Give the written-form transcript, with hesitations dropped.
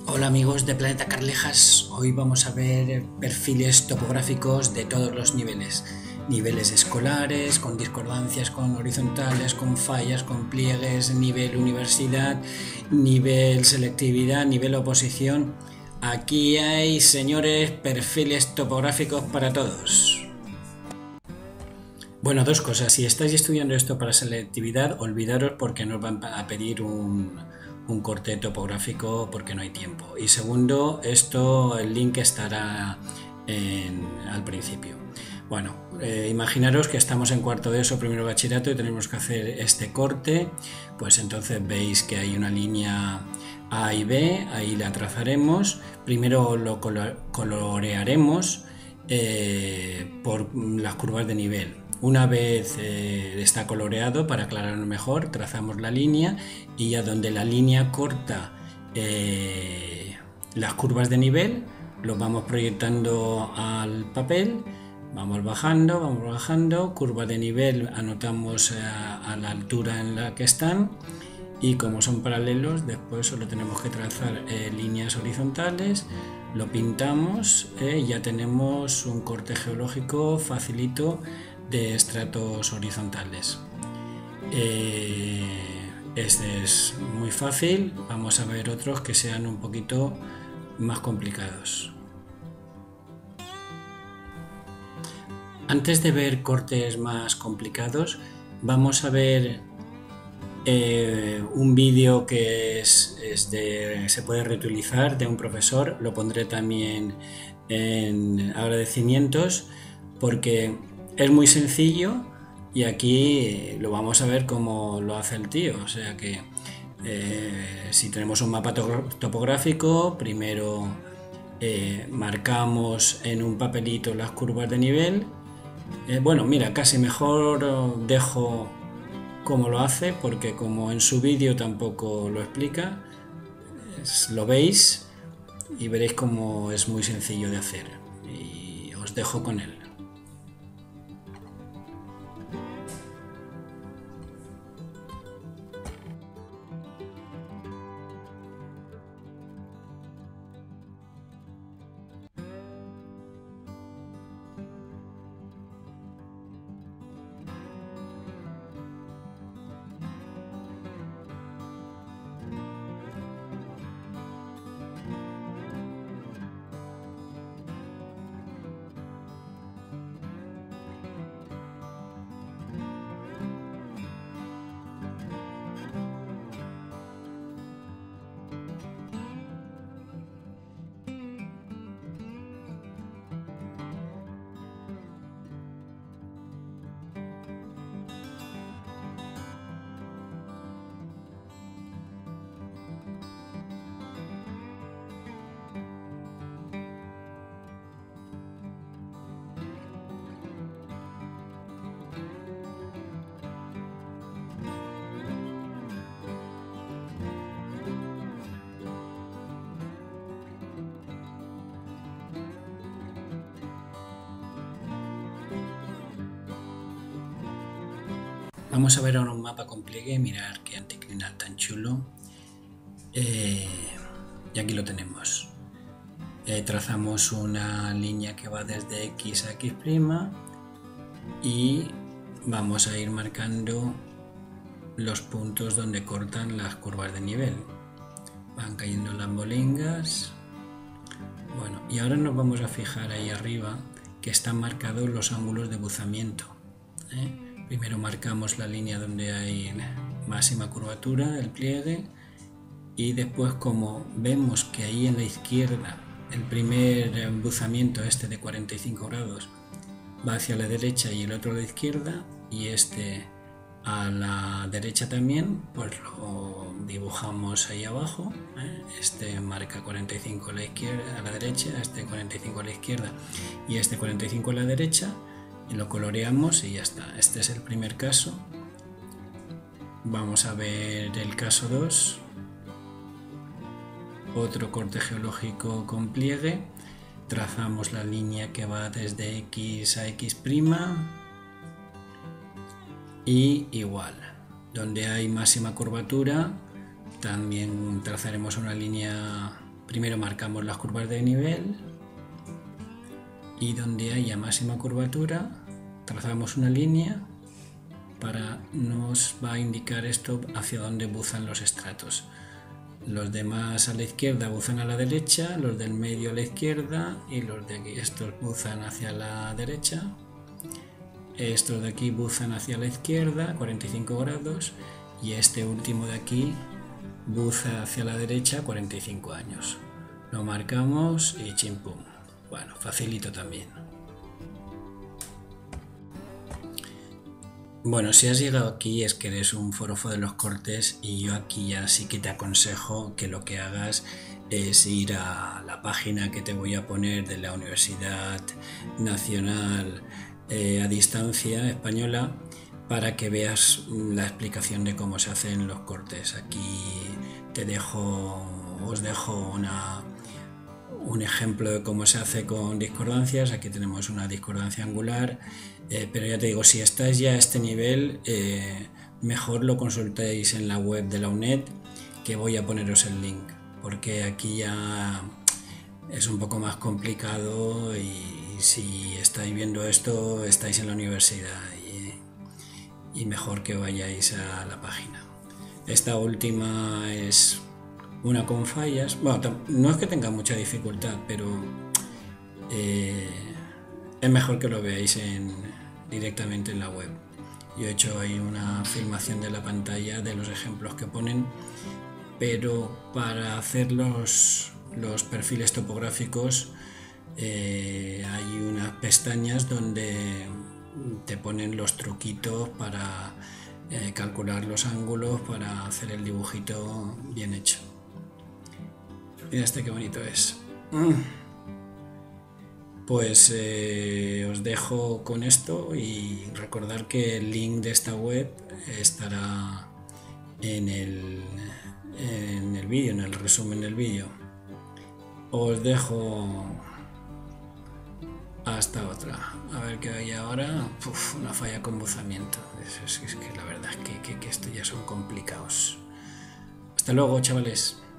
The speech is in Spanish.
Hola amigos de Planeta Carlejas, hoy vamos a ver perfiles topográficos de todos los niveles. Niveles escolares, con discordancias, con horizontales, con fallas, con pliegues, nivel universidad, nivel selectividad, nivel oposición. Aquí hay, señores, perfiles topográficos para todos. Bueno, dos cosas. Si estáis estudiando esto para selectividad, olvidaros porque nos van a pedir un corte topográfico porque no hay tiempo. Y segundo, el link estará al principio. Bueno, imaginaros que estamos en cuarto de ESO, primero bachillerato, y tenemos que hacer este corte. Pues entonces veis que hay una línea A y B, ahí la trazaremos. Primero lo colorearemos por las curvas de nivel. Una vez está coloreado, para aclararlo mejor, trazamos la línea y a donde la línea corta las curvas de nivel, lo vamos proyectando al papel, vamos bajando, curva de nivel anotamos a la altura en la que están, y como son paralelos, después solo tenemos que trazar líneas horizontales, lo pintamos y ya tenemos un corte geológico facilito de estratos horizontales. Este es muy fácil, vamos a ver otros que sean un poquito más complicados. Antes de ver cortes más complicados, vamos a ver un vídeo que se puede reutilizar, de un profesor. Lo pondré también en agradecimientos porque es muy sencillo y aquí lo vamos a ver cómo lo hace el tío. O sea que si tenemos un mapa topográfico, primero marcamos en un papelito las curvas de nivel. Bueno, mira, casi mejor dejo cómo lo hace, porque como en su vídeo tampoco lo explica, lo veis y veréis cómo es muy sencillo de hacer, y os dejo con él. Vamos a ver ahora un mapa con pliegue. Mirar qué anticlinal tan chulo. Y aquí lo tenemos. Trazamos una línea que va desde X a X' y vamos a ir marcando los puntos donde cortan las curvas de nivel. Van cayendo las bolingas. Bueno, y ahora nos vamos a fijar ahí arriba que están marcados los ángulos de buzamiento. Primero marcamos la línea donde hay máxima curvatura, el pliegue, y después, como vemos que ahí en la izquierda el primer embuzamiento, de 45 grados, va hacia la derecha y el otro a la izquierda, y a la derecha también, pues lo dibujamos ahí abajo. Marca 45 a la izquierda, a la derecha, 45 a la izquierda y 45 a la derecha, y lo coloreamos y ya está. Este es el primer caso. Vamos a ver el caso 2. Otro corte geológico con pliegue. Trazamos la línea que va desde X a X' y igual, donde hay máxima curvatura también trazaremos una línea primero marcamos las curvas de nivel y donde haya máxima curvatura trazamos una línea nos va a indicar esto hacia dónde buzan los estratos. Los demás a la izquierda buzan a la derecha, los del medio a la izquierda y los de aquí, estos buzan hacia la derecha, estos de aquí buzan hacia la izquierda, 45 grados, y este último de aquí buza hacia la derecha, 45 años. Lo marcamos y chimpum. Bueno, facilito también. Bueno, si has llegado aquí es que eres un forofo de los cortes y yo aquí ya sí que te aconsejo que lo que hagas es ir a la página que te voy a poner de la Universidad Nacional a Distancia Española para que veas la explicación de cómo se hacen los cortes. Aquí os dejo un ejemplo de cómo se hace con discordancias. Aquí tenemos una discordancia angular, pero ya te digo, si estáis ya a este nivel, mejor lo consultéis en la web de la UNED, que voy a poneros el link, porque aquí ya es un poco más complicado y si estáis viendo esto, estáis en la universidad y mejor que vayáis a la página. Esta última es una con fallas. Bueno, no es que tenga mucha dificultad, pero es mejor que lo veáis directamente en la web. Yo he hecho ahí una filmación de la pantalla de los ejemplos que ponen, pero para hacer los perfiles topográficos hay unas pestañas donde te ponen los truquitos para calcular los ángulos, para hacer el dibujito bien hecho. Mira este qué bonito es. Pues os dejo con esto y recordar que el link de esta web estará en el vídeo, en el resumen del vídeo. Os dejo hasta otra. A ver qué hay ahora. Una falla con buzamiento. Es que la verdad es que estos ya son complicados. Hasta luego, chavales.